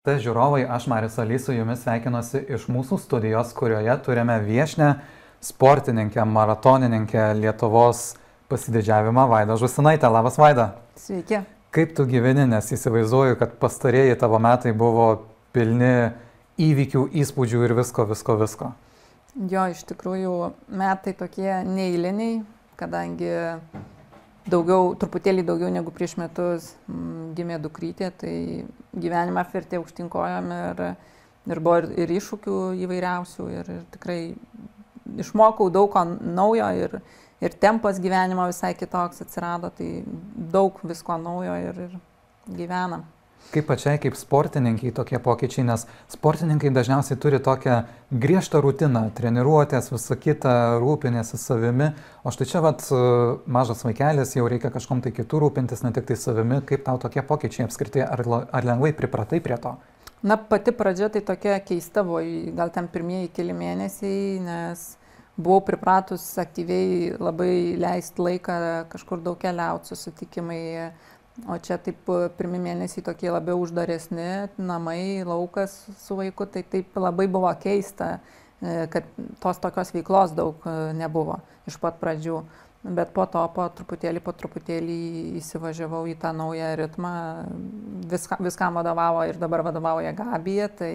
Tai žiūrovai, aš Marius Alys su jumis sveikinuosi iš mūsų studijos, kurioje turime viešnią sportininkę, maratonininkę Lietuvos pasididžiavimą Vaidą Žūsinaitę. Labas, Vaida. Sveiki. Kaip tu gyveni, nes įsivaizduoju, kad pastarieji tavo metai buvo pilni įvykių, įspūdžių ir visko. Jo, iš tikrųjų, metai tokie neeiliniai, kadangi truputėlį daugiau negu prieš metus gimė dukrytė, tai gyvenimą apvertė aukštyn kojom ir buvo ir iššūkių įvairiausių ir tikrai išmokau daug ko naujo ir tempas gyvenimo visai kitoks atsirado, tai daug visko naujo ir gyvenam. Kaip pačiai, kaip sportininkai tokie pokyčiai, nes sportininkai dažniausiai turi tokią griežtą rutiną, treniruotės, visą kitą, rūpinėsi savimi, o štai čia mažas vaikelis, jau reikia kažkom tai kitų rūpintis, ne tik tai savimi. Kaip tau tokie pokyčiai apskritai, ar lengvai pripratai prie to? Na, pati pradžia tai tokia keista buvo, gal ten pirmieji keli mėnesiai, nes buvau pripratus aktyviai labai leisti laiką, kažkur daug keliauti, susitikimai. O čia taip pirmi mėnesiai tokie labiau uždaresni, namai, laukas su vaiku, tai taip labai buvo keista, kad tos tokios veiklos daug nebuvo iš pat pradžių. Bet po to po truputėlį įsivažiavau į tą naują ritmą, viskam vadovavo ir dabar vadovauja Gabija, tai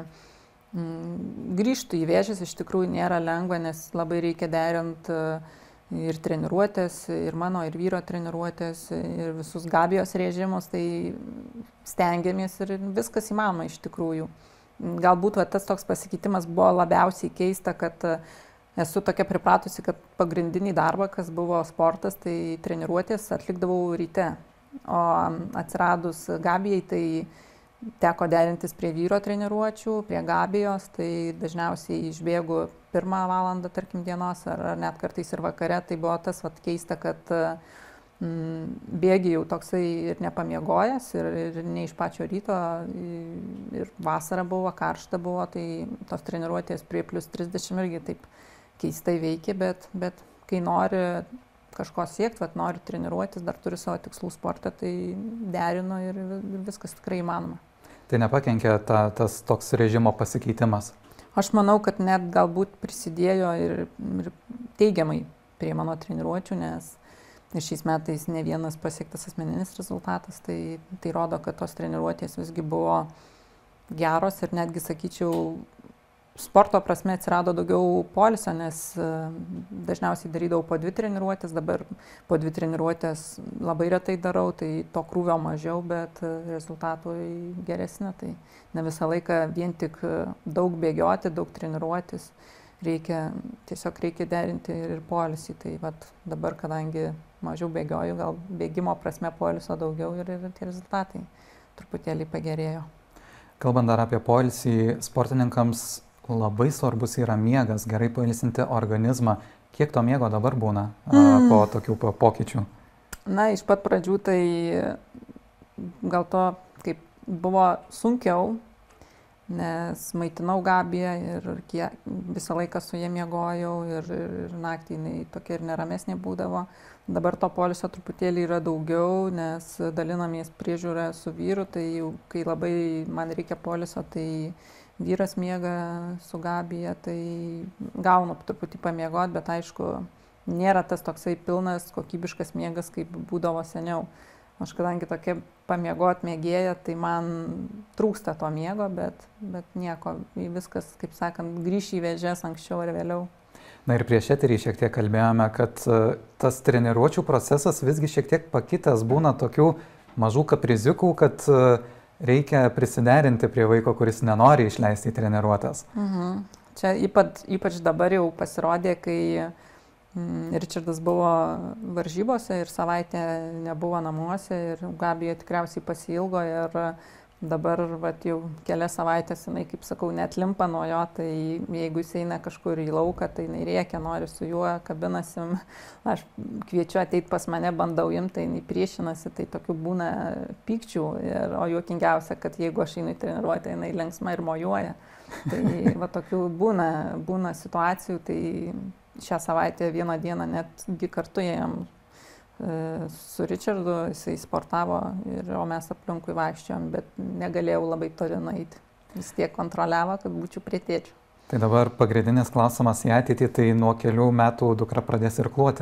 grįžtų į Vėžes iš tikrųjų nėra lengva, nes labai reikia derinti ir treniruotės, ir mano, ir vyro treniruotės, ir visus Gabijos režimus, tai stengiamės ir viskas įmanoma iš tikrųjų. Galbūt tas toks pasikeitimas buvo labiausiai keista, kad esu tokia pripratusi, kad pagrindinį darbą, kas buvo sportas, tai treniruotės atlikdavau ryte. O atsiradus Gabijai, tai teko derintis prie vyro treniruočių, prie Gabijos, tai dažniausiai išbėgu 1 valandą, tarkim, dienos, ar net kartais ir vakare. Tai buvo tas keista, kad bėgi jau toksai ir nepamiegojęs, ir ne iš pačio ryto, ir vasara buvo, karšta buvo, tai tos treniruotės prie +30 irgi taip keistai veikia, bet kai nori kažko siekti, nori treniruotis, dar turi savo tikslų sportą, tai derinu ir viskas tikrai įmanoma. Tai nepakenkia tas toks režimo pasikeitimas? Aš manau, kad net galbūt prisidėjo ir teigiamai prie mano treniruočių, nes šiais metais ne vienas pasiektas asmeninis rezultatas, tai rodo, kad tos treniruotės visgi buvo geros ir netgi, sakyčiau, sporto prasme atsirado daugiau poilsio, nes dažniausiai darydavau po 2 treniruotės, dabar po 2 treniruotės labai retai darau, tai to krūvio mažiau, bet rezultatų geresni. Tai ne visą laiką vien tik daug bėgioti, daug treniruotis, tiesiog reikia derinti ir poilsį. Tai dabar, kadangi mažiau bėgioju, gal bėgimo prasme poilsio daugiau ir tie rezultatai truputėlį pagerėjo. Kalbant dar apie poilsį, sportininkams labai svarbus yra miegas, gerai pailsinti organizmą. Kiek to miego dabar būna po tokių pokyčių? Na, iš pat pradžių tai gal to kaip buvo sunkiau, nes maitinau Gabiją ir visą laiką su jie miegojau ir naktį jinai tokia ir neramesnė būdavo. Dabar to poilsio truputėlį yra daugiau, nes dalinamės priežiūrą su vyru, tai kai labai man reikia poilsio, tai vyras miega su Gabija, tai gaunu truputį pamiegoti, bet aišku, nėra tas toksai pilnas, kokybiškas miegas, kaip būdavo seniau. Aš kadangi tokia pamiegot mėgėja, tai man trūksta to miego, bet nieko, viskas, kaip sakant, grįš į Vėžes anksčiau ar vėliau. Na ir prieš eterį šiek tiek kalbėjome, kad tas treniruočių procesas visgi šiek tiek pakitęs, būna tokių mažų kaprizikų, kad reikia prisiderinti prie vaiko, kuris nenori išleisti į treniruotės. Čia ypač dabar jau pasirodė, kai Ričardas buvo varžybose ir savaitę nebuvo namuose ir Gabija tikriausiai pasiilgo ir dabar jau kelias savaitės jinai, kaip sakau, net limpa nuo jo, tai jeigu jis eina kažkur į lauką, tai jinai rėkia, nori su juo, kabinasi, aš kviečiu ateiti pas mane, bandau imti, tai jinai priešinasi, tai tokių būna pykčių, o juokingiausia, kad jeigu aš einu į treniruotę, jinai linksma ir mojuoja. Tai tokių būna situacijų, tai šią savaitę vieną dieną netgi kartu ėjom su Richardu, jisai sportavo, o mes aplinkui vaikščiojom, bet negalėjau labai toli nueiti. Vis tiek kontroliavo, kad būčiau prie tėčio. Tai dabar pagrindinis klausimas į ateitį, tai nuo kelių metų dukra pradės irkluoti.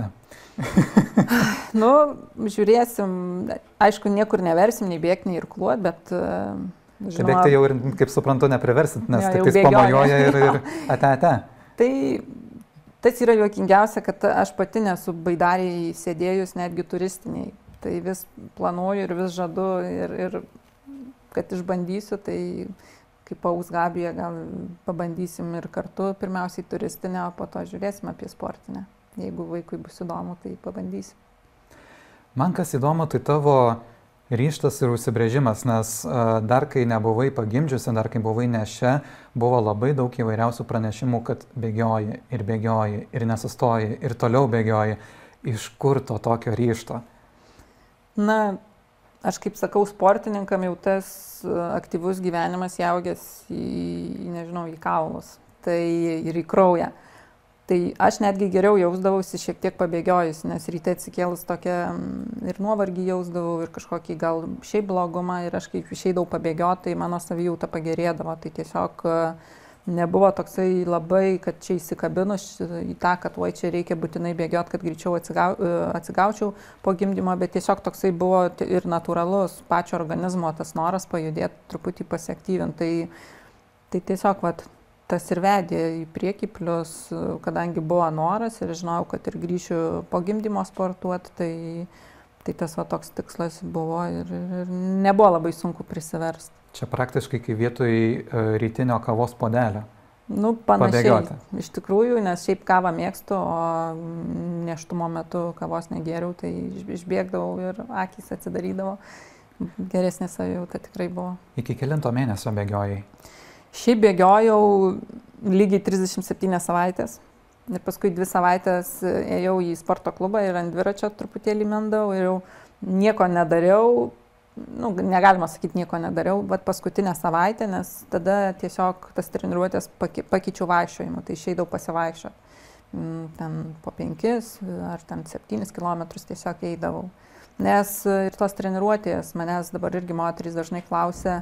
Nu, žiūrėsim, aišku, niekur neversim, nei bėgti, nei irkluoti, bet... Tai bėgti jau ir, kaip suprantu, nepriversit, nes tik tais pamojoja ir ate. Tai tas yra juokingiausia, kad aš pati nesu baidariai sėdėjus, netgi turistiniai. Tai vis planuoju ir vis žadu ir kad išbandysiu, tai kaip paus Gabija, gal pabandysim ir kartu, pirmiausiai turistinę, o po to žiūrėsim apie sportinę. Jeigu vaikui bus įdomu, tai pabandysim. Man kas įdomu, tai tavo ryžtas ir užsibrėžimas, nes dar kai nebuvai pagimdžiusi, dar kai buvai nešia, buvo labai daug įvairiausių pranešimų, kad bėgioji ir nesustoji ir toliau bėgioji. Iš kur to tokio ryžto? Na, aš kaip sakau, sportininkam jau tas aktyvus gyvenimas jaugęs į kaulus, tai ir į kraują. Tai aš netgi geriau jausdavausi šiek tiek pabėgiojus, nes ryte atsikėlus tokia ir nuovargį jausdavau, ir kažkokį gal šiaip blogumą, ir aš kaip išeidavau pabėgioti, tai mano savijauta pagerėdavo. Tai tiesiog nebuvo toksai labai, kad čia įsikabinus į tą, kad oi čia reikia būtinai bėgioti, kad greičiau atsigaučiau po gimdymo, bet tiesiog toksai buvo ir natūralus pačio organizmo tas noras pajudėti, truputį pasiaktyvinti. Tai tiesiog tas ir vedė į priekį, plus kadangi buvo noras ir žinojau, kad ir grįšiu po gimdymo sportuoti, tai tas toks tikslas buvo ir nebuvo labai sunku prisiversti. Čia praktiškai kaip vietoj rytinio kavos puodelio. Nu, panašiai. Pabėgioti. Iš tikrųjų, nes šiaip kavą mėgstu, o nėštumo metu kavos negėriau, tai išbėgdavau ir akys atsidarydavo. Geresnė savijauta tikrai buvo. Iki kelinto mėnesio bėgiojai? Šiaip bėgiojau lygiai 37 savaitės. Ir paskui 2 savaitės ėjau į sporto klubą ir ant dviračio truputėlį mendau ir jau nieko nedariau. Nu, negalima sakyti, nieko nedariau, bet paskutinę savaitę, nes tada tiesiog tas treniruotės pakeičiau vaikščiojimu, tai išeidavau pasivaikščioti. Ten po 5 ar ten 7 kilometrus tiesiog eidavau. Nes ir tos treniruotės, manęs dabar irgi moterys dažnai klausia,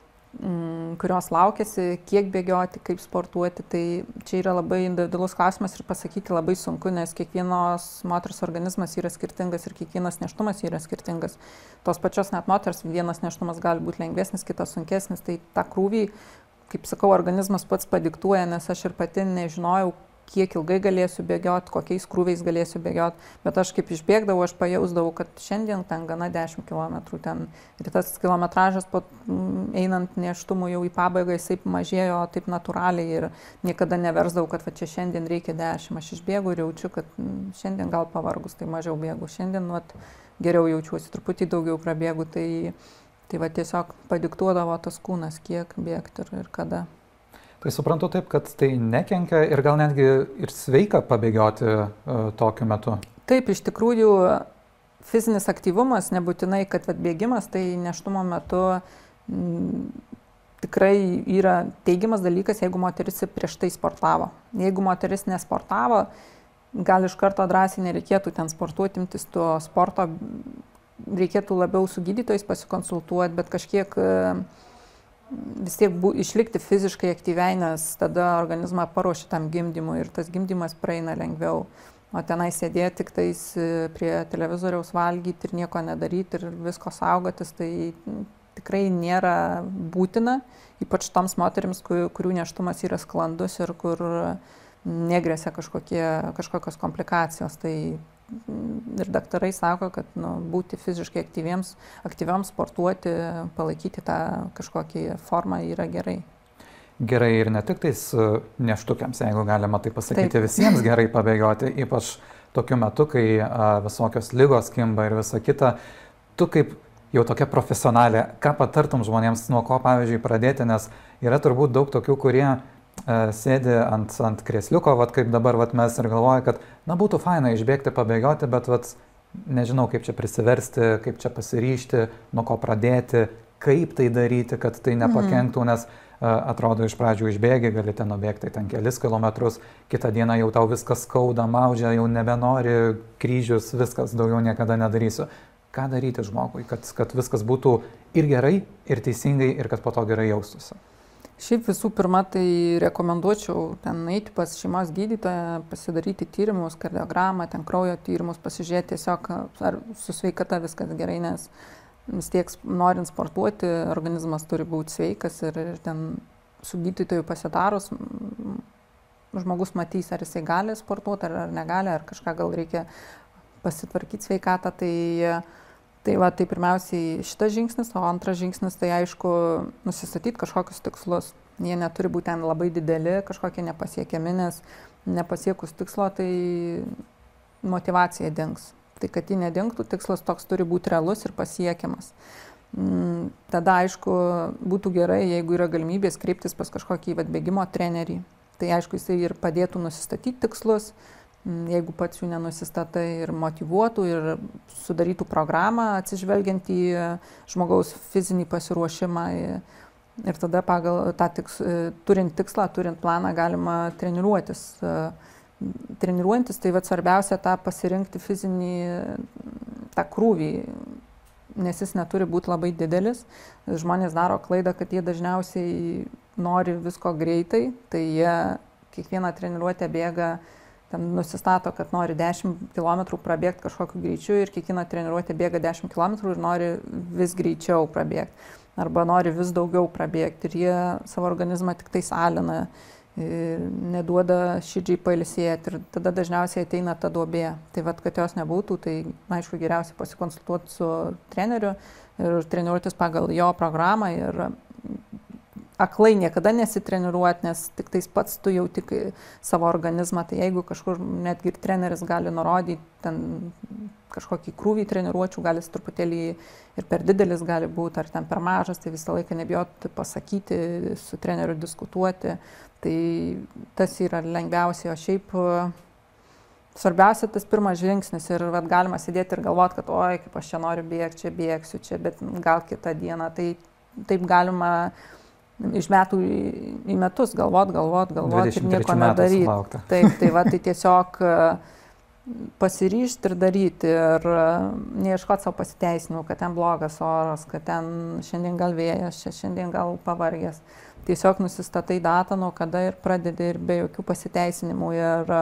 kurios laukiasi, kiek bėgioti, kaip sportuoti, tai čia yra labai individualus klausimas ir pasakyti labai sunku, nes kiekvienos moters organizmas yra skirtingas ir kiekvienas nėštumas yra skirtingas. Tos pačios net moters vienas nėštumas gali būti lengvesnis, kitas sunkesnis, tai tą krūvį, kaip sakau, organizmas pats padiktuoja, nes aš ir pati nežinojau, kiek ilgai galėsiu bėgioti, kokiais krūviais galėsiu bėgioti, bet aš kaip išbėgdavau, aš pajausdavau, kad šiandien ten gana 10 km ten ir tas kilometražas einant nėštumui jau į pabaigą jisai mažėjo taip natūraliai ir niekada neversdavau, kad čia šiandien reikia 10, aš išbėgu ir jaučiu, kad šiandien gal pavargus, tai mažiau bėgu, šiandien geriau jaučiuosi, truputį daugiau prabėgu, tai tiesiog padiktuodavo tas kūnas, kiek bėgti ir kada. Tai suprantu taip, kad tai nekenkia ir gal netgi ir sveika pabėgioti tokiu metu. Taip, iš tikrųjų fizinis aktyvumas, nebūtinai, kad bėgimas, tai nėštumo metu tikrai yra teigiamas dalykas, jeigu moteris prieš tai sportavo. Jeigu moteris nesportavo, gal iš karto drąsiai nereikėtų ten sportuoti, imtis to sporto, reikėtų labiau su gydytojais pasikonsultuoti, bet kažkiek vis tiek išlikti fiziškai aktyviai, nes tada organizmą paruoši tam gimdymui ir tas gimdymas praeina lengviau. O tenai sėdėti tik tais prie televizoriaus valgyti ir nieko nedaryti ir visko saugotis, tai tikrai nėra būtina, ypač toms moterims, kurių nėštumas yra sklandus ir kur negresia kažkokios komplikacijos. Tai ir daktarai sako, kad būti fiziškai aktyvioms, sportuoti, palaikyti tą kažkokį formą yra gerai. Gerai ir ne tik tais nėštukiams, jeigu galima tai pasakyti, visiems gerai pabėgioti, ypač tokiu metu, kai visokios ligos kimba ir visa kita. Tu kaip jau tokia profesionalė, ką patartum žmonėms, nuo ko pavyzdžiui pradėti, nes yra turbūt daug tokių, kurie sėdi ant krėsliuko, kaip dabar mes ir galvoja, kad būtų faina išbėgti, pabėgioti, bet nežinau, kaip čia prisiversti, kaip čia pasiryžti, nuo ko pradėti, kaip tai daryti, kad tai nepakenktų, nes atrodo iš pradžių išbėgi, gali ten nubėgti ten kelis kilometrus, kitą dieną jau tau viskas skauda, maudžia, jau nebenori, kryžius, viskas, daugiau niekada nedarysiu. Ką daryti žmogui, kad viskas būtų ir gerai, ir teisingai, ir kad po to gerai jaustųsi? Šiaip visų pirma, tai rekomenduočiau ten eiti pas šeimos gydytoją, pasidaryti tyrimus, kardiogramą, ten kraujo tyrimus, pasižiūrėti tiesiog, ar su sveikata viskas gerai, nes vis tiek norint sportuoti, organizmas turi būti sveikas ir ten su gydytoju pasitarus, žmogus matys, ar jisai gali sportuoti, ar negali, ar kažką gal reikia pasitvarkyti sveikatą. Tai pirmiausiai šitas žingsnis, o antras žingsnis tai aišku nusistatyti kažkokius tikslus. Jie neturi būti ten labai dideli, kažkokie nepasiekiami, nes nepasiekus tikslo tai motyvacija dings. Tai kad ji nedingtų, tikslas toks turi būti realus ir pasiekiamas. Tada aišku būtų gerai, jeigu yra galimybės kreiptis pas kažkokį bėgimo trenerį. Tai aišku jisai ir padėtų nusistatyti tikslus, jeigu pats jų nenusistatai, ir motyvuotų, ir sudarytų programą atsižvelgiant į žmogaus fizinį pasiruošimą. Ir tada pagal tą turint tikslą, turint planą, galima treniruotis. Treniruojantis, tai svarbiausia tą pasirinkti fizinį tą krūvį, nes jis neturi būti labai didelis. Žmonės daro klaidą, kad jie dažniausiai nori visko greitai, tai jie kiekvieną treniruotę bėga, nusistato, kad nori 10 km prabėgti kažkokiu greičiu ir kiekvieną treniruotę bėga 10 km ir nori vis greičiau prabėgti. Arba nori vis daugiau prabėgti ir jie savo organizmą tik tai alina, neduoda širdžiai pailsėti ir tada dažniausiai ateina ta duobė. Tai kad jos nebūtų, tai aišku geriausia pasikonsultuoti su treneriu ir treniruotis pagal jo programą ir aklai niekada nesitreniruoti, nes tik tais pats tu jau tik savo organizmą, tai jeigu kažkur netgi ir treneris gali nurodyti ten kažkokį krūvį treniruočių, gali truputėlį ir per didelis gali būti, ar ten per mažas, tai visą laiką nebijoti pasakyti, su treneriu diskutuoti, tai tas yra lengviausia, o šiaip svarbiausia tas pirmas žingsnis ir galima sėdėti ir galvoti, kad oi, kaip aš čia noriu bėgti, čia bėgsiu, čia, bet gal kitą dieną, tai taip galima iš metų į metus galvot ir nieko nedaryti. Taip, tai tiesiog pasiryžti ir daryti ir neieškoti savo pasiteisinimų, kad ten blogas oras, kad ten šiandien gal vėjas, šiandien gal pavargęs. Tiesiog nusistatai datą, nuo kada ir pradedi ir be jokių pasiteisinimų. Ir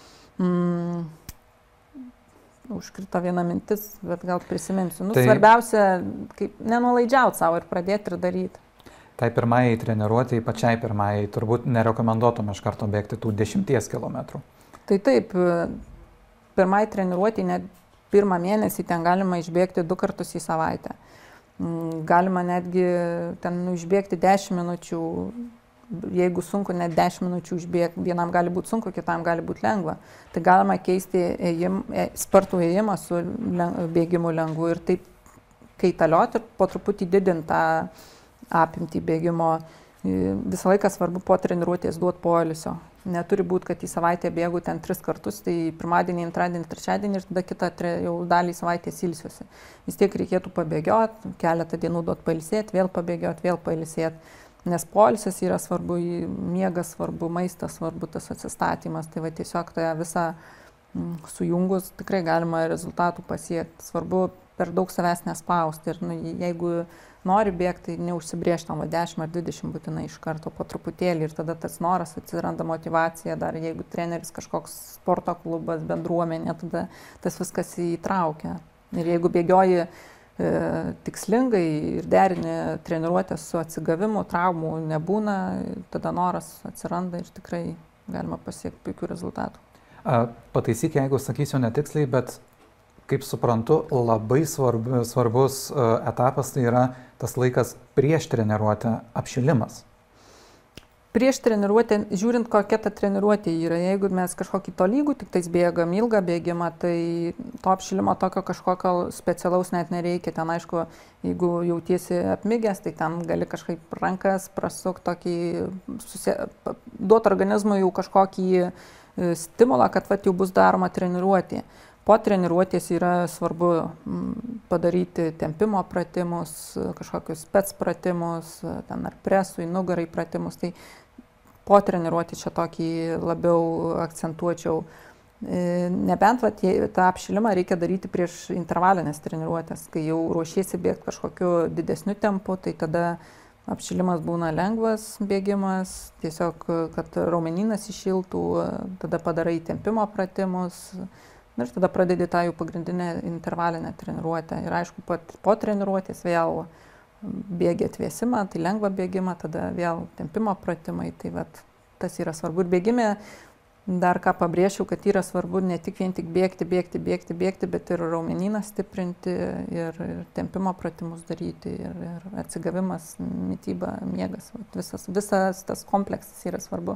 užkrito viena mintis, bet gal prisiminsiu. Svarbiausia, kaip nenulaidžiauti savo ir pradėti ir daryti. Tai pirmai treniruotėjai, pačiai pirmai, turbūt nerekomenduotum iš karto bėgti tų 10 km. Tai taip, pirmai treniruotėjai net pirmą mėnesį ten galima išbėgti 2 kartus į savaitę. Galima netgi ten išbėgti 10 minučių, jeigu sunku, net 10 minučių išbėgti. Vienam gali būti sunku, kitam gali būti lengva. Tai galima keisti spartų ėjimą su bėgimu lengvu ir taip kaitalioti ir po truputį didinti tą apimtį bėgimo. Visą laiką svarbu po treniruotės duoti poilsio. Neturi būti, kad į savaitę bėgu ten 3 kartus, tai pirmadienį, antradienį, trečiadienį ir tada kitą jau dalį savaitės ilsiuosi. Vis tiek reikėtų pabėgioti, keletą dienų duoti pailsėti, vėl pabėgioti, vėl pailsėti. Nes poilsis yra svarbu, miegas svarbu, maistas svarbu, tas atsistatymas. Tai tiesiog tą visą sujungus tikrai galima rezultatų pasiekti. Svarbu per daug savęs nespausti ir jeigu nori bėgti, tai neužsibrėžti 10 ar 20 būtinai iš karto po truputėlį ir tada tas noras atsiranda, motyvacija, dar jeigu treneris kažkoks sporto klubas, bendruomenė, tada tas viskas įtraukia. Ir jeigu bėgioji tikslingai ir derini treniruotę su atsigavimu, traumų nebūna, tada noras atsiranda ir tikrai galima pasiekti puikių rezultatų. Pataisyk, jeigu sakysiu netiksliai, bet kaip suprantu, labai svarbus etapas tai yra tas laikas prieš treniruotę, apšilimas. Prieš treniruotę, žiūrint kokia ta treniruotė yra, jeigu mes kažkokį tolygų tik tais bėgam, ilgą bėgimą, tai to apšilimo tokio kažkokio specialaus net nereikia. Ten aišku, jeigu jautiesi apmigęs, tai ten gali kažkaip rankas prasukti, duoti organizmui jau kažkokį stimulą, kad jau bus daroma treniruotė. Po treniruotės yra svarbu padaryti tempimo pratimus, kažkokius spec pratimus, ten ar presui, nugarai pratimus. Tai po treniruotės čia tokį labiau akcentuočiau. Nebent tą apšilimą reikia daryti prieš intervalinės treniruotės, kai jau ruošiesi bėgti kažkokiu didesniu tempu, tai tada apšilimas būna lengvas bėgimas, tiesiog, kad raumenynas iššiltų, tada padarai tempimo pratimus ir tada pradedi tą jų pagrindinę intervalinę treniruotę. Ir aišku, po treniruotės vėl bėgi atvėsimą, tai lengva bėgimą, tada vėl tempimo pratimai, tai vat, tas yra svarbu. Ir bėgime, dar ką pabrėžiau, kad yra svarbu ne tik vien tik bėgti, bet ir raumenyną stiprinti ir tempimo pratimus daryti ir atsigavimas, mityba, miegas. Visas tas kompleksas yra svarbu.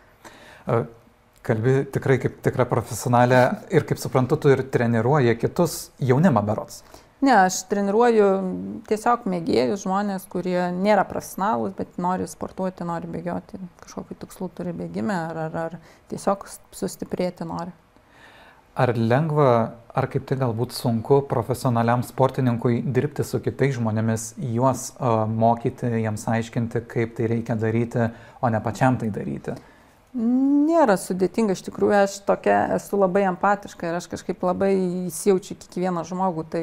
Kalbi tikrai kaip tikra profesionalė ir kaip suprantu, tu ir treniruoji kitus jaunimą berods. Ne, aš treniruoju tiesiog mėgėjus žmonės, kurie nėra profesionalūs, bet nori sportuoti, nori bėgioti, kažkokiu tikslu turi bėgime ar tiesiog sustiprėti nori. Ar lengva, ar kaip tai galbūt sunku profesionaliam sportininkui dirbti su kitais žmonėmis, juos mokyti, jiems aiškinti, kaip tai reikia daryti, o ne pačiam tai daryti? Nėra sudėtinga, iš tikrųjų aš tokia esu labai empatiška ir aš kažkaip labai įsijaučiu kiekvieną žmogų, tai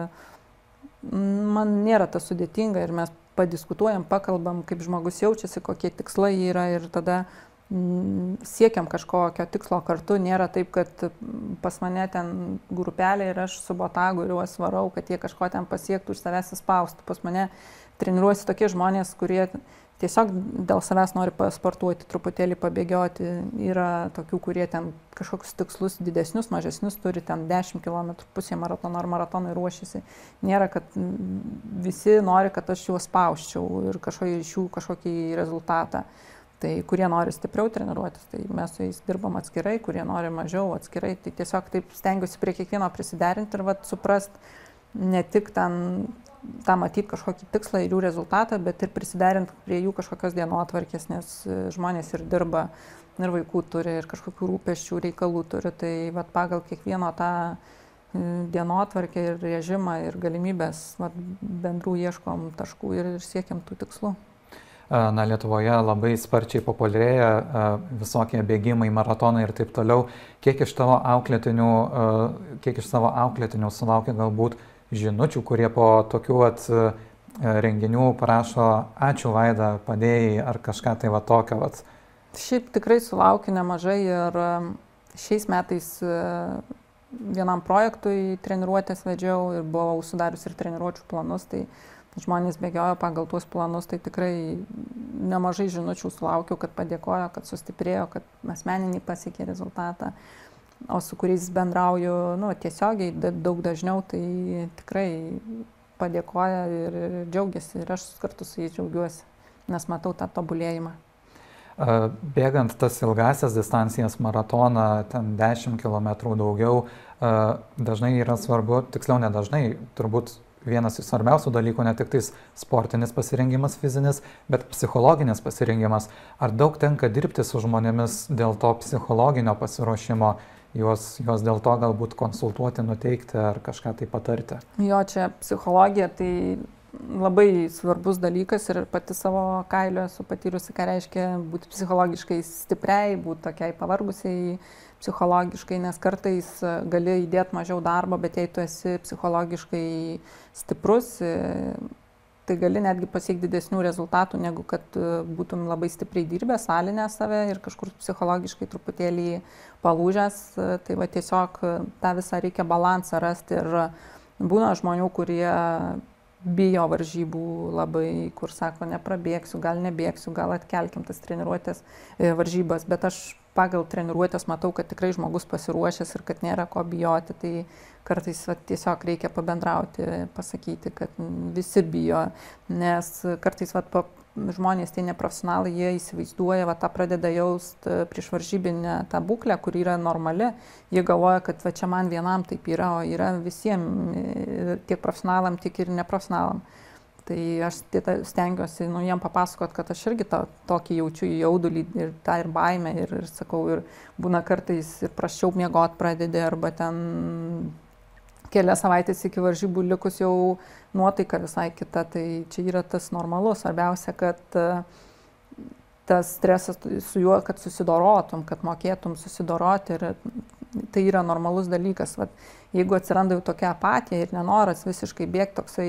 man nėra tas sudėtinga ir mes padiskutuojam, pakalbam, kaip žmogus jaučiasi, kokie tikslai yra ir tada siekiam kažkokio tikslo kartu, nėra taip, kad pas mane ten grupelė ir aš su botagu ir juos varau, kad jie kažko ten pasiektų, iš savęs įspaustų. Pas mane treniruojasi tokie žmonės, kurie tiesiog dėl savęs nori pasportuoti, truputėlį pabėgioti. Yra tokių, kurie ten kažkokius tikslus didesnius, mažesnius turi, ten 10 km, pusė maratono ar maratonai ruošiasi. Nėra, kad visi nori, kad aš juos spausčiau ir iš jų kažkokį rezultatą. Tai kurie nori stipriau treniruotis, tai mes su jais dirbam atskirai, kurie nori mažiau atskirai. Tai tiesiog taip stengiuosi prie kiekvieno prisiderinti ir suprast ne tik tą matyti kažkokį tikslą ir jų rezultatą, bet ir prisiderinti prie jų kažkokios dienotvarkės, nes žmonės ir dirba, ir vaikų turi, ir kažkokių rūpesčių, reikalų turi. Tai pagal kiekvieno tą dienotvarkę ir režimą ir galimybės bendrų ieškom taškų ir siekiam tų tikslų. Na, Lietuvoje labai sparčiai populiarėja visokie bėgimai, maratonai ir taip toliau. Kiek iš savo auklėtinių sulaukia galbūt žinučių, kurie po tokių renginių parašo ačiū Vaida, padėjai ar kažką tai tokio. Šiaip tikrai sulaukiu nemažai ir šiais metais vienam projektui treniruotės vedžiau ir buvau sudarius ir treniruočių planus, tai žmonės bėgiojo pagal tuos planus, tai tikrai nemažai žinučių sulaukiau, kad padėkojo, kad sustiprėjo, kad asmeninį pasiekė rezultatą. O su kuriais bendrauju tiesiogiai daug dažniau, tai tikrai padėkoja ir džiaugiasi. Ir aš kartu su jais džiaugiuosi, nes matau tą tobulėjimą. Bėgant tas ilgasias distancijas, maratoną, ten 10 km daugiau, dažnai yra svarbu, tiksliau nedažnai, turbūt vienas iš svarbiausių dalykų, ne tik tais sportinis pasirengimas fizinis, bet psichologinis pasirengimas. Ar daug tenka dirbti su žmonėmis dėl to psichologinio pasiruošimo, juos dėl to galbūt konsultuoti, nuteikti ar kažką tai patarti? Jo, čia psichologija tai labai svarbus dalykas ir pati savo kailiu esu patyrusi, ką reiškia būti psichologiškai stipriai, būti tokiai pavargusiai psichologiškai, nes kartais gali įdėti mažiau darbo, bet jei tu esi psichologiškai stiprus, tai gali netgi pasiekti didesnių rezultatų, negu kad būtum labai stipriai dirbęs, alinę save ir kažkur psichologiškai truputėlį palūžęs. Tai tiesiog tą visą reikia balansą rasti ir būna žmonių, kurie bijo varžybų labai, kur sako, neprabėgsiu, gal nebėgsiu, gal atkelkim tas treniruotės varžybas, bet aš pagal treniruotės matau, kad tikrai žmogus pasiruošęs ir kad nėra ko bijoti, tai kartais tiesiog reikia pabendrauti, pasakyti, kad visi bijo, nes kartais žmonės, tai neprofesionalai, jie įsivaizduoja, tą pradeda jausti prieš varžybinę tą būklę, kur yra normali, jie galvoja, kad čia man vienam taip yra, o yra visiems, tiek profesionalam, tiek ir neprofesionalam. Tai aš stengiuosi jiem papasakot, kad aš irgi tokį jaučiu jaudulį ir tą ir baimę ir sakau, ir būna kartais ir prasčiau miegot pradedi arba ten kelias savaitės iki varžybų likus jau nuotaika visai kita, tai čia yra tas normalus, svarbiausia, kad tas stresas su juo, kad susidorotum, kad mokėtum susidoroti ir tai yra normalus dalykas. Vat, jeigu atsiranda jau tokia apatija ir nenoras visiškai bėgti, toksai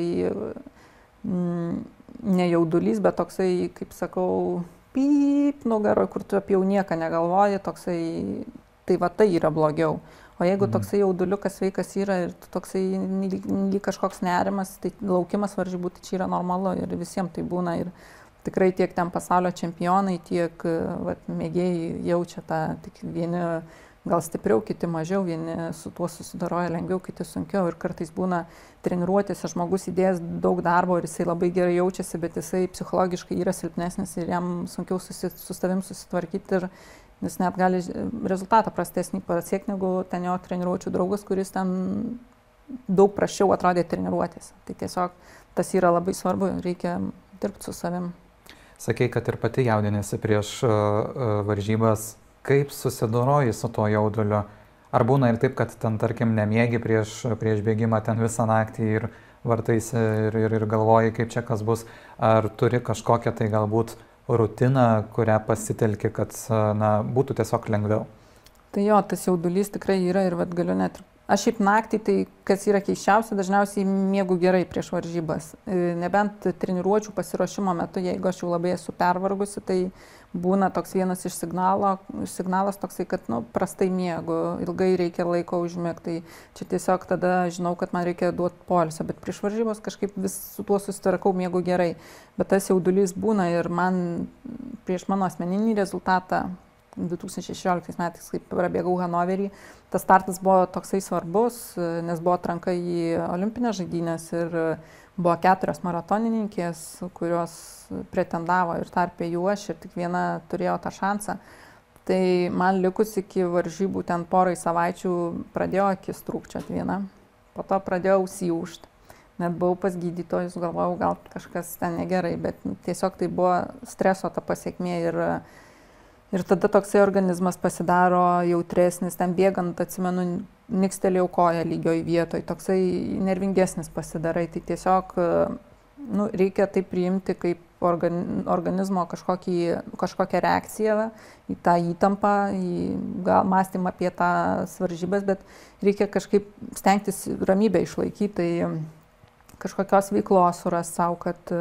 ne jaudulys, bet toksai, kaip sakau, pyp nugaro, kur tu apie jau nieką negalvoji, toksai, tai va tai yra blogiau. O jeigu toksai jauduliukas sveikas yra ir toksai lyg kažkoks nerimas, tai laukimas varžybų, tai čia yra normalu ir visiems tai būna. Ir tikrai tiek ten pasaulio čempionai, tiek mėgėjai jaučia tą, tik vieni gal stipriau, kiti mažiau, vieni su tuo susidoroja lengviau, kiti sunkiau. Ir kartais būna treniruotėse žmogus įdėjęs daug darbo ir jisai labai gerai jaučiasi, bet jisai psichologiškai yra silpnesnis ir jam sunkiau su savim susitvarkyti ir jis net gali rezultatą prastesnį pasiekti negu ten jo treniruočių draugas, kuris ten daug prasčiau atrodė treniruotėse. Tai tiesiog tas yra labai svarbu, reikia dirbti su savim. Sakei, kad ir pati jaudinėsi prieš varžybas. Kaip susidoroji su tuo jauduliu? Ar būna ir taip, kad ten, tarkim, nemiegi prieš bėgimą ten visą naktį ir vartaisi ir galvoji, kaip čia kas bus? Ar turi kažkokią tai galbūt rutiną, kurią pasitelki, kad būtų tiesiog lengviau? Tai jo, tas jaudulys tikrai yra ir galiu net... Aš šiaip naktį, tai kas yra keisčiausia, dažniausiai miegu gerai prieš varžybas. Nebent treniruočių pasiruošimo metu, jeigu aš jau labai esu pervargusi, tai būna toks vienas iš signalas toksai, kad prastai miegu, ilgai reikia laiko užmigti. Tai čia tiesiog tada žinau, kad man reikia duoti poilsio, bet prieš varžybas kažkaip vis su tuo susitvarkau, miegu gerai. Bet tas jaudulys būna ir man prieš mano asmeninį rezultatą 2016 metais, kai prabėgau Hanoverį, tas startas buvo toksai svarbus, nes buvo atranka į olimpinės žaidynės ir buvo 4 maratonininkės, kurios pretendavo ir tarpe jų aš ir tik viena turėjo tą šansą. Tai man likus iki varžybų ten porai savaičių pradėjo akis trūkčioti viena, po to pradėjau užsiūžti. Net buvau pas gydytojus, galvojau, gal kažkas ten negerai, bet tiesiog tai buvo streso ta pasiekmė ir tada toksai organizmas pasidaro jautresnis, ten bėgant, atsimenu, nikstelėjau koją lygioj vietoj, toksai nervingesnis pasidarai, tai tiesiog reikia tai priimti kaip organizmo kažkokią reakciją į tą įtampą, į gal mąstymą apie tą varžybas, bet reikia kažkaip stengtis ramybę išlaikyti, tai kažkokios veiklos suras savo, kad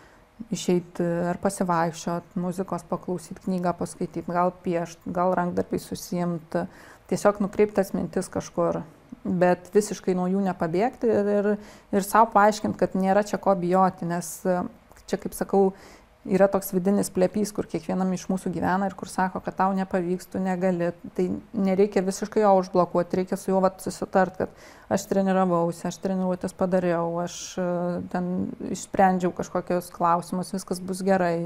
išeiti ar pasivaikščioti, muzikos paklausyti, knygą paskaityti, gal piešti, gal rankdarbiais užsiimti, tiesiog nukreiptas mintis kažkur, bet visiškai nuo jų nepabėgti ir savo paaiškinti, kad nėra čia ko bijoti, nes čia, kaip sakau, yra toks vidinis plepys, kur kiekvienam iš mūsų gyvena ir kur sako, kad tau nepavyks, tu negali, tai nereikia visiškai jo užblokuoti, reikia su juo susitart, kad aš treniravausi, aš treniruotės padariau, aš ten išsprendžiau kažkokius klausimus, viskas bus gerai,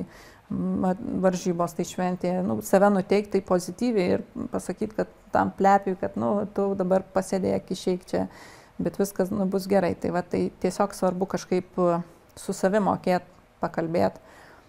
varžybos tai šventė, save nuteikti tai pozityviai ir pasakyti, kad tam plepiui, kad tu dabar pasėdėk, išeik čia, bet viskas bus gerai. Tai tiesiog svarbu kažkaip su savimi mokėti, pakalbėti.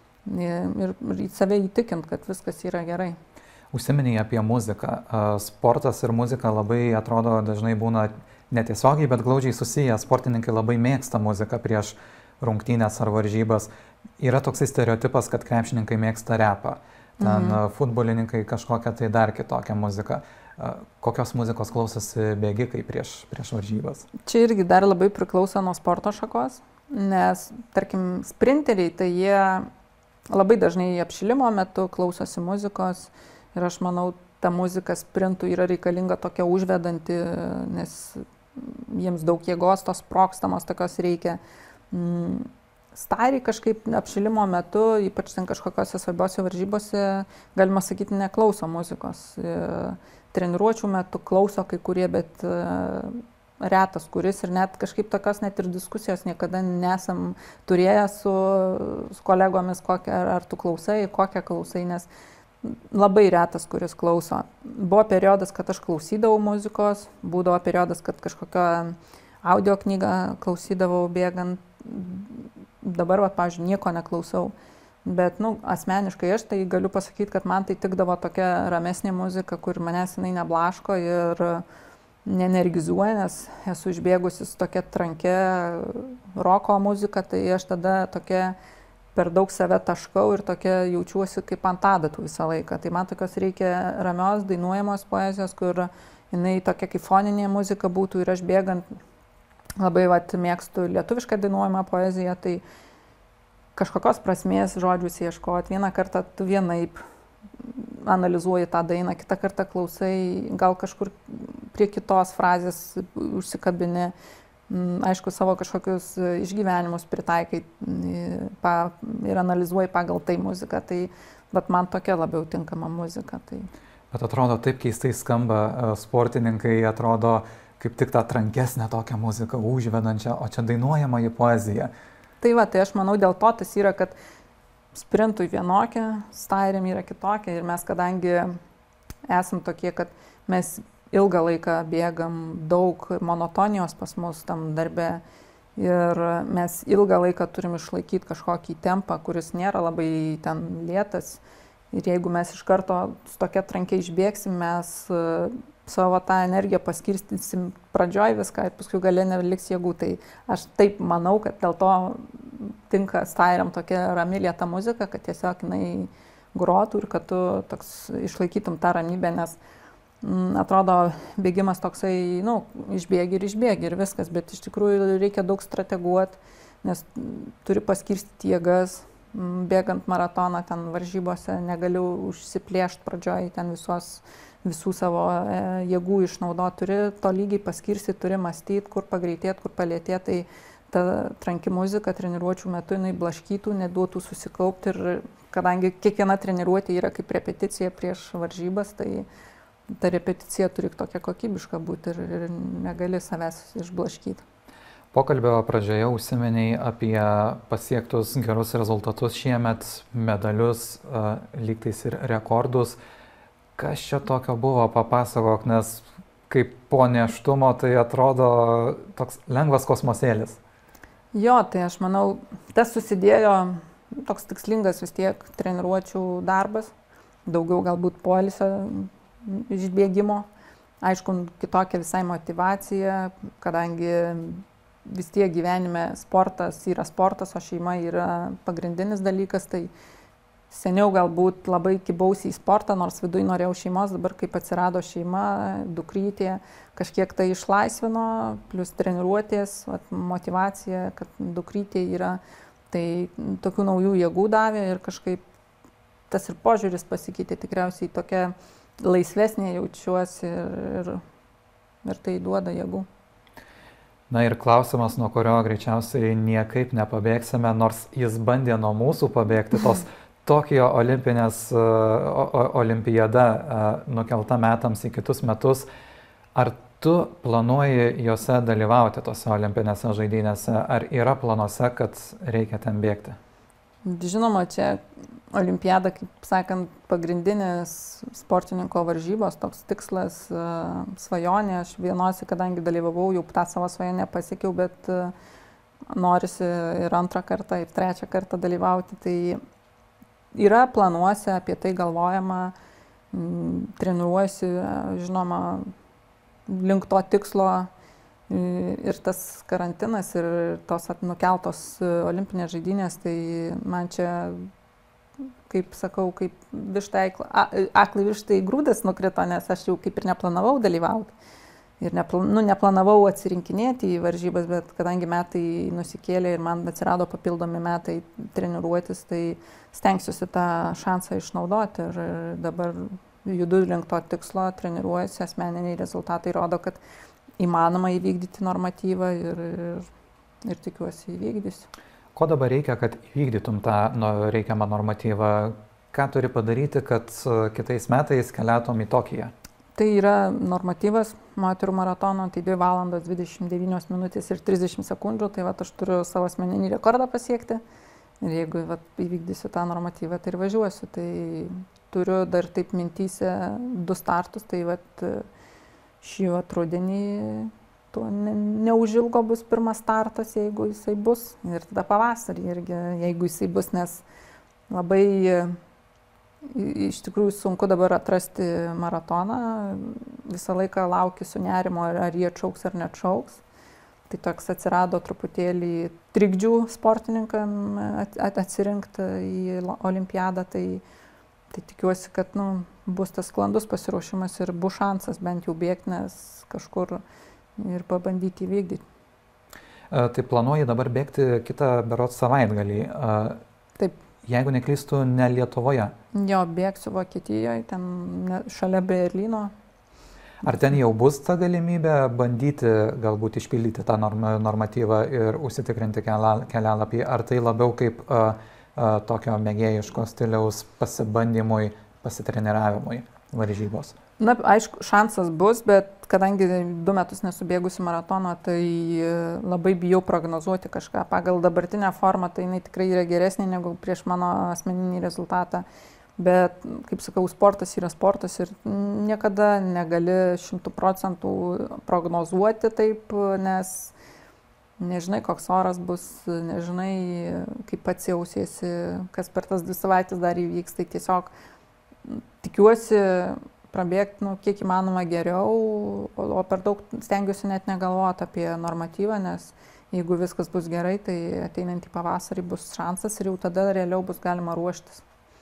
Ir save įtikinti, kad viskas yra gerai. Užsiminėjai apie muziką. Sportas ir muzika labai atrodo dažnai būna netiesiogiai, bet glaudžiai susiję. Sportininkai labai mėgsta muziką prieš rungtynės ar varžybas. Yra toksai stereotipas, kad krepšininkai mėgsta repą. Ten futbolininkai kažkokią tai dar kitokią muziką. Kokios muzikos klausosi bėgikai prieš varžybas? Čia irgi dar labai priklauso nuo sporto šakos, nes, tarkim, sprinteriai, tai jie labai dažnai apšilimo metu klausosi muzikos ir aš manau, ta muzika sprintų yra reikalinga tokia užvedanti, nes jiems daug jėgos, tos sprogstamos tokios reikia. Stariai kažkaip apšilimo metu, ypač ten kažkokiose svarbiose varžybose, galima sakyti, neklauso muzikos. Treniruočių metu klauso kai kurie, bet retas kuris ir net kažkaip tokios net ir diskusijos niekada nesam turėję su kolegomis, ar tu klausai, kokią klausai, nes labai retas kuris klauso. Buvo periodas, kad aš klausydavau muzikos, būdavo periodas, kad kažkokią audio knygą klausydavau bėgant, dabar, va, pavyzdžiui, nieko neklausau. Bet, asmeniškai aš tai galiu pasakyti, kad man tai tikdavo tokia ramesnė muzika, kur manęs jinai neblaško ir neenergizuoja, nes esu išbėgusi su tokia tranke roko muzika, tai aš tada tokia per daug save taškau ir tokia jaučiuosi kaip ant adatų visą laiką. Tai man tokios reikia ramios, dainuojamos poezijos, kur jinai tokia kaip foninė muzika būtų ir aš bėgant labai mėgstu lietuvišką dainuojamą poeziją, tai kažkokios prasmės žodžius ieškoti. Vieną kartą tu vienaip analizuoji tą dainą, kitą kartą klausai, gal kažkur prie kitos frazės užsikabini, aišku, savo kažkokius išgyvenimus pritaikai ir analizuoji pagal tai muziką. Tai bet man tokia labiau tinkama muzika. Tai. Bet atrodo taip keistai skamba, sportininkai atrodo kaip tik tą trankesnę tokią muziką užvedančią, o čia dainuojama į poeziją. Tai tai aš manau dėl to tas yra, kad sprintui vienokia, stairiam yra kitokia ir mes kadangi esam tokie, kad mes ilgą laiką bėgam, daug monotonijos pas mus tam darbe ir mes ilgą laiką turim išlaikyti kažkokį tempą, kuris nėra labai ten lėtas ir jeigu mes iš karto su tokia trankiai išbėgsim, mes savo tą energiją paskirstysim pradžioj viską ir paskui gale neliks jėgų. Tai aš taip manau, kad dėl to tinka stairiam tokia rami lėta muzika, kad tiesiog jinai grotų ir kad tu toks išlaikytum tą ramybę, nes atrodo bėgimas toksai, išbėgi ir viskas, bet iš tikrųjų reikia daug strateguoti, nes turi paskirstyti jėgas, bėgant maratoną ten varžybose negaliu užsiplėšti pradžioj ten visų savo jėgų išnaudoti, turi to lygiai paskirstyti, turi mąstyti, kur pagreitėti, kur palėtėti, tai ta tranki muzika treniruočių metu jinai blaškytų, neduotų susikaupti ir kadangi kiekviena treniruotė yra kaip repeticija prieš varžybas, tai ta repeticija turi tokia kokybiška būti ir negali savęs išblaškyti. Pokalbio pradžioje užsiminei apie pasiektus gerus rezultatus šiemet, medalius, lygtais ir rekordus. Kas čia tokio buvo, papasakok, nes kaip po nėštumo tai atrodo toks lengvas kosmosėlis. Jo, tai aš manau, tas susidėjo toks tikslingas vis tiek treniruočių darbas, daugiau galbūt poilsio išbėgimo, aišku, kitokia visai motyvacija, kadangi vis tiek gyvenime sportas yra sportas, o šeima yra pagrindinis dalykas, tai seniau galbūt labai kibausi į sportą, nors viduj norėjau šeimos, dabar kaip atsirado šeima, dukrytė, kažkiek tai išlaisvino, plus treniruotės, motyvacija, kad dukrytė yra, tai tokių naujų jėgų davė ir kažkaip tas ir požiūris pasikeitė, tikriausiai tokia laisvesnė jaučiuosi ir tai duoda jėgų. Na ir klausimas, nuo kurio greičiausiai niekaip nepabėgsime, nors jis bandė nuo mūsų pabėgti, tos Tokijo olimpiada nukelta metams į kitus metus. Ar tu planuoji juose dalyvauti tose olimpinėse žaidynėse? Ar yra planuose, kad reikia ten bėgti? Žinoma, čia olimpiada, kaip sakant, pagrindinės sportininko varžybos, toks tikslas, svajonė. Aš vienose, kadangi dalyvavau, jau tą savo svajonę pasiekiau, bet norisi ir antrą kartą, ir trečią kartą dalyvauti. Tai yra planuose, apie tai galvojama, treniruojuosi, žinoma, link to tikslo ir tas karantinas ir tos nukeltos olimpinės žaidynės, tai man čia, kaip sakau, kaip aklai vištai grūdas nukrito, nes aš jau kaip ir neplanavau dalyvauti. Ir neplanavau atsirinkinėti į varžybas, bet kadangi metai nusikėlė ir man atsirado papildomi metai treniruotis, tai stengsiuosi tą šansą išnaudoti. Ir dabar judu link to tikslo, treniruojuosi, asmeniniai rezultatai rodo, kad įmanoma įvykdyti normatyvą ir tikiuosi įvykdysiu. Ko dabar reikia, kad įvykdytum tą reikiamą normatyvą? Ką turi padaryti, kad kitais metais keliautum į Tokiją? Tai yra normatyvas moterų maratono, tai 2 valandos 29 minutės ir 30 sekundžių, tai aš turiu savo asmeninį rekordą pasiekti ir jeigu įvykdysiu tą normatyvą, tai ir važiuosiu. Tai turiu dar taip mintyse 2 startus, tai šį rudenį tuo neužilgo bus pirmas startas, jeigu jisai bus. Ir tada pavasarį irgi, jeigu jisai bus, nes labai iš tikrųjų sunku dabar atrasti maratoną. Visą laiką laukiu su nerimo, ar jie atšauks ar neatšauks. Tai toks atsirado truputėlį trikdžių sportininkam atsirinkti į olimpiadą. Tai tikiuosi, kad bus tas sklandus pasiruošimas ir bus šansas bent jau bėgti, nes kažkur ir pabandyti įvykdyti. Tai planuoji dabar bėgti kitą berods savaitgalį. Taip. Jeigu neklystu, ne Lietuvoje. Jo, bėgsiu Vokietijoje, ten šalia Berlyno. Ar ten jau bus ta galimybė bandyti galbūt išpildyti tą normatyvą ir užsitikrinti kelialapį? Ar tai labiau kaip tokio mėgėjiško stiliaus pasibandymui, pasitreniravimui varžybos? Na, aišku, šansas bus, bet kadangi 2 metus nesubėgusi maratono, tai labai bijau prognozuoti kažką. Pagal dabartinę formą tai jinai tikrai yra geresnė negu prieš mano asmeninį rezultatą. Bet, kaip sakau, sportas yra sportas ir niekada negali 100% prognozuoti taip, nes nežinai, koks oras bus, nežinai, kaip pats jausiesi, kas per tas 2 savaitės dar įvyks. Tai tiesiog tikiuosi prabėgti, kiek įmanoma geriau, o per daug stengiuosi net negalvoti apie normatyvą, nes jeigu viskas bus gerai, tai ateinantį pavasarį bus šansas ir jau tada realiau bus galima ruoštis.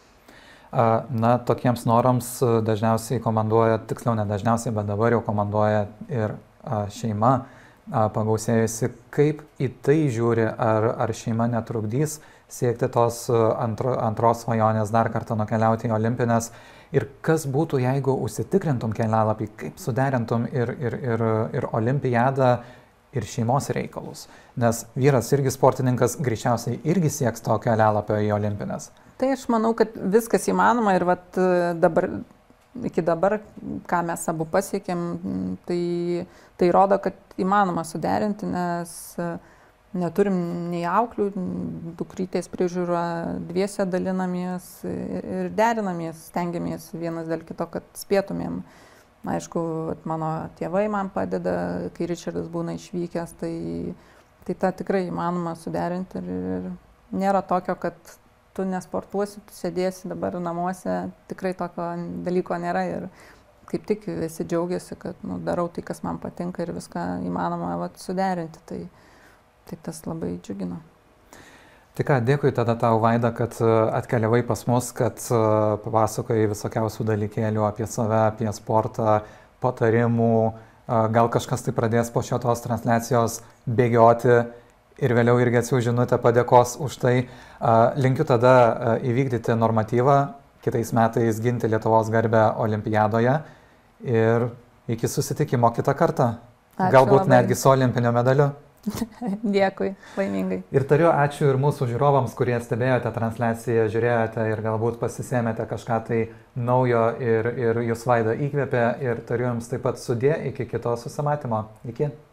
Na, tokiems norams dažniausiai komanduoja, tiksliau ne dažniausiai, bet dabar jau komanduoja ir šeima pagausėjusi. Kaip į tai žiūri, ar šeima netrukdys siekti tos antros svajonės dar kartą nukeliauti į olimpines? Ir kas būtų, jeigu užsitikrintum kelialapį, kaip suderintum ir olimpiadą, ir šeimos reikalus? Nes vyras irgi sportininkas, greičiausiai irgi sieks to kelialapio į olimpines. Tai aš manau, kad viskas įmanoma ir iki dabar, ką mes abu pasiekėm, tai rodo, kad įmanoma suderinti, nes neturim nei auklių, dukrytės priežiūra, dviese dalinamės ir derinamės, stengiamės vienas dėl kito, kad spėtumėm. Aišku, mano tėvai man padeda, kai Ričardas būna išvykęs, tai tą tikrai įmanoma suderinti ir nėra tokio, kad tu nesportuosi, tu sėdėsi dabar namuose, tikrai tokio dalyko nėra ir kaip tik visi džiaugiasi, kad darau tai, kas man patinka ir viską įmanoma suderinti, tai tas labai džiugina. Tai ką, dėkui tada tau, Vaida, kad atkeliavai pas mus, kad papasakojai visokiausių dalykėlių apie save, apie sportą, patarimų, gal kažkas tai pradės po šios transliacijos bėgioti ir vėliau irgi atsiųs žinutę padėkos už tai. Linkiu tada įvykdyti normatyvą, kitais metais ginti Lietuvos garbę olimpiadoje ir iki susitikimo kitą kartą. Ačiū Galbūt labai. netgi su olimpiniu medaliu. Dėkui, laimingai. Ir tariu ačiū ir mūsų žiūrovams, kurie stebėjote transliaciją, žiūrėjote ir galbūt pasisėmėte kažką tai naujo ir jūs, Vaida, įkvėpė. Ir tariu jums taip pat sudie iki kito susimatymo. Iki.